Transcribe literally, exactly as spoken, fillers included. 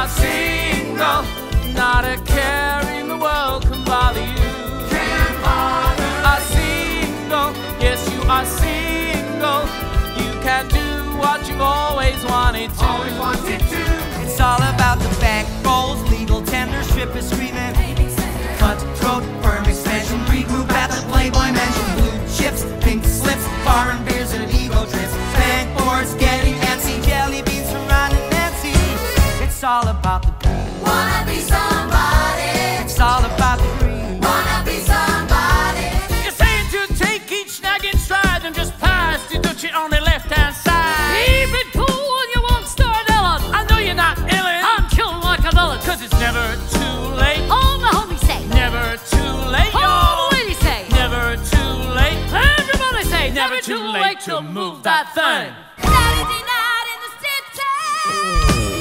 are single, not a care in the world can bother you. Can't bother. Are single, yes you are single. You can do what you've always wanted to. Always wanted to. It's all about the back rolls, legal tender, strippers screaming, cutthroat, firm expansion, regroup at the Playboy Mansion, blue chips, pink slips, foreign beers and ego trips, bank boards getting antsy, jelly beans from Ron and Nancy. It's all about the green. Wanna be somebody. It's all about the green. Wanna be somebody. You're saying to take each snag in stride and just pass the Dutchie on the left hand side. Keep it cool when you won't start Ellen. I know you're not illin', I'm killing like a villain. cause it's never too late. All the homies say, Never too late, all y'all. the ladies say, Never too late. everybody say, Never too late to move that thing. Saturday night in the city.